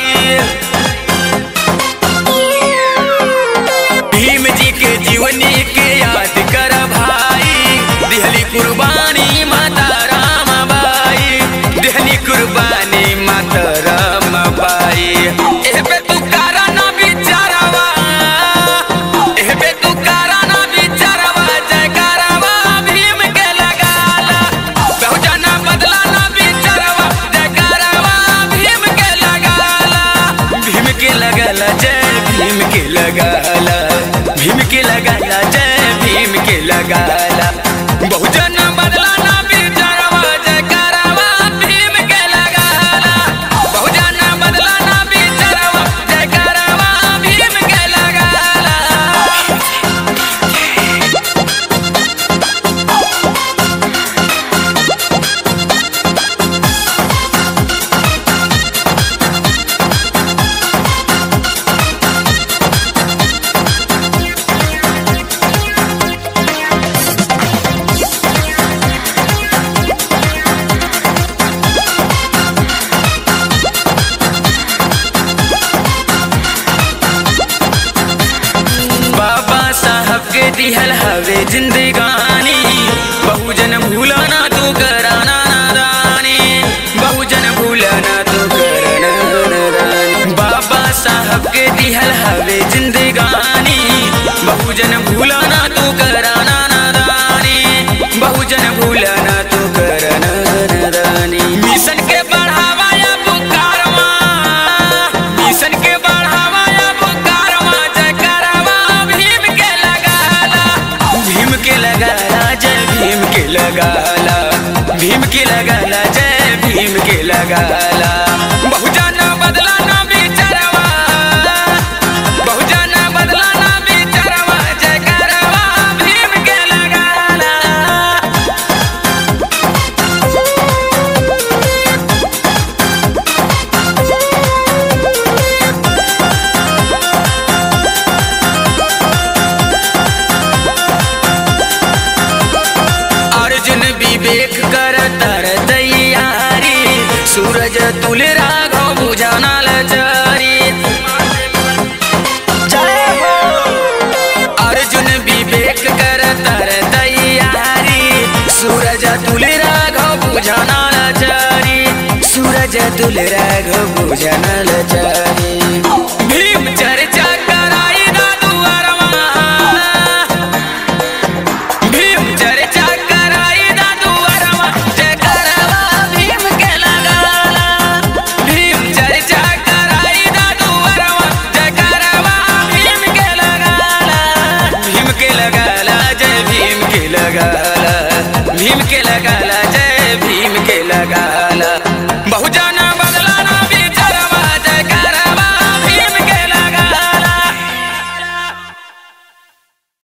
भीम जी के जीवनी के याद कर भाई, दिहली कुर्बानी माता राम बाई, दिहली कुर्बानी माता राम बाई। एबे तू कारा ना बिचारवा, एबे तू कारा ना बिचारवा, जयकारवा भीम के लगाला, बहुजना बदला ना बिचारवा, जयकारवा भीम के लगाला, भीम के लगाला, जय भीम के लगाला, भीम के लगाला, जय भीम के लगाला, बहुजना बदला ना बिचारवा, जयकारवा भीम के लगाला, बहुजना बदला ना बिचारवा, जयकारवा भीम के लगाला। बाबा साहब के दिहल हवे जिंदगानी, बहुजन भूलना तू कराना नादानी, बहुजन भूलना तू कराना नादानी। बाबा साहब के दिहल हवे जिंदगानी, बहुजन भूलना तू कराना नादानी, बहुजन भूलना तू कराना नादानी। मिशन के बढ़ावा या पुकारवा, मिशन के बढ़ावा या पुकारवा, जयकारवा भीम के लगाला, भीम के लगाला, जय भीम के लगाला, भीम के लगाला, जय भीम के लगाला, बहुजना बदला ना बिचारवा, बहुजना बदला ना बिचारवा, जयकारवा भीम के लगाला। अर्जुन विवेक कर तर तैयारी, सूरज तुल राघव बुझाना लचारी। अर्जुन विवेक कर तर तैयारी, सूरज तुल राघव बुझाना लचारी, सूरज तुल राघव बुझाना लचारी। भीम चर्चा कराई ना दुआरवा, भीम चर्चा कराई ना दुआरवा, जयकारवा भीम के लगाला, भीम चर्चा कराई ना दुआरवा, जयकारवा भीम के लगाला, भीम के लगाला, जय भीम के लगाला, भीम के लगाला,